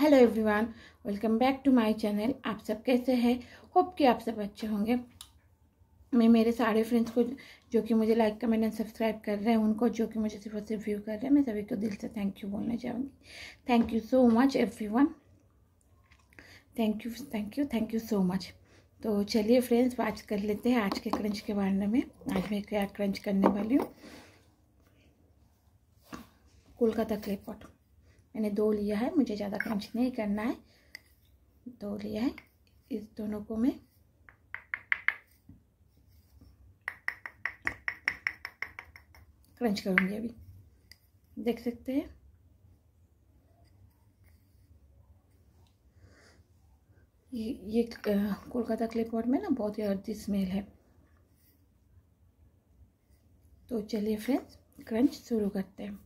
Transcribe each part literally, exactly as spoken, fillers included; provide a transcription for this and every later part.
Hello everyone, welcome back to my channel. आप सब कैसे हैं? होप कि आप सब अच्छे होंगे। मैं मेरे सारे फ्रेंड्स को जो कि मुझे लाइक कमेंट एंड सब्सक्राइब कर रहे हैं, उनको जो कि मुझे सिर्फ और सिर्फ व्यू कर रहे हैं, मैं सभी को दिल से थैंक यू बोलना चाहूँगी। Thank you so much everyone, thank you thank you thank you so much. तो चलिए फ्रेंड्स, बात कर लेते हैं आज के क्रंच के बारे में। आज मैं क्या क्रंच करने वाली हूँ। कोलकाता क्ले पॉट मैंने दो लिया है, मुझे ज़्यादा क्रंच नहीं करना है, दो लिया है। इस दोनों को मैं क्रंच करूँगी। अभी देख सकते हैं ये ये कोलकाता क्ले पॉट में ना बहुत ही अर्दी स्मेल है। तो चलिए फ्रेंड्स, क्रंच शुरू करते हैं।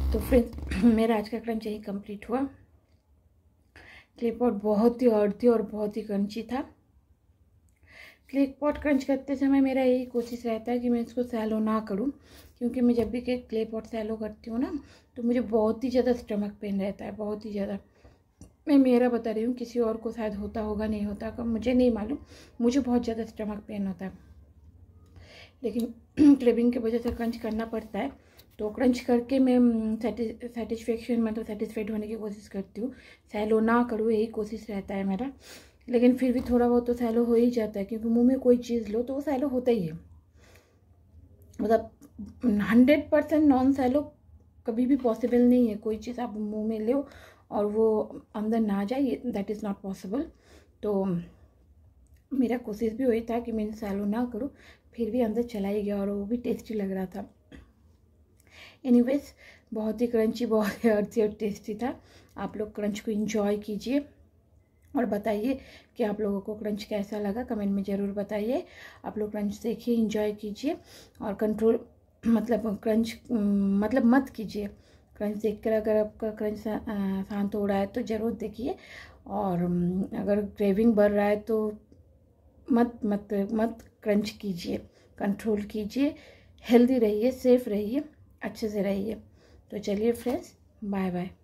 तो फ्रेंड्स मेरा आज का क्रंच यही कंप्लीट हुआ। क्ले पॉट बहुत ही अर्थी और बहुत ही क्रंची था। क्ले पॉट क्रंच करते समय मेरा यही कोशिश रहता है कि मैं इसको सैलो ना करूं, क्योंकि मैं जब भी क्ले पॉट सैलो करती हूँ ना तो मुझे बहुत ही ज़्यादा स्टमक पेन रहता है, बहुत ही ज़्यादा। मैं मेरा बता रही हूँ, किसी और को शायद होता होगा नहीं होता होगा मुझे नहीं मालूम, मुझे बहुत ज़्यादा स्टमक पेन होता है। लेकिन क्लिपिंग की वजह से क्रंच करना पड़ता है, तो क्रंच करके मैं सेटिस्फेक्शन मतलब सेटिस्फाइड होने की कोशिश करती हूँ, सैलो ना करूँ यही कोशिश रहता है मेरा। लेकिन फिर भी थोड़ा बहुत तो सैलो हो ही जाता है, क्योंकि मुंह में कोई चीज़ लो तो वो सैलो होता ही है। मतलब हंड्रेड परसेंट नॉन सैलो कभी भी पॉसिबल नहीं है। कोई चीज़ आप मुंह में लो और वो अंदर ना जाए, दैट इज़ नॉट पॉसिबल। तो मेरा कोशिश भी वही था कि मैं सैलो ना करूँ, फिर भी अंदर चला ही गया और वो भी टेस्टी लग रहा था। एनीवेज बहुत ही क्रंची, बहुत ही अर्थी और टेस्टी था। आप लोग क्रंच को एंजॉय कीजिए और बताइए कि आप लोगों को क्रंच कैसा लगा, कमेंट में ज़रूर बताइए। आप लोग क्रंच देखिए, एंजॉय कीजिए और कंट्रोल मतलब क्रंच मतलब मत कीजिए। क्रंच देखकर अगर आपका क्रंच शांत हो रहा है तो ज़रूर देखिए, और अगर क्रेविंग बढ़ रहा है तो मत मत मत क्रंच कीजिए, कंट्रोल कीजिए। हेल्दी रहिए, सेफ रहिए, अच्छे से रहिए। तो चलिए फ्रेंड्स, बाय बाय।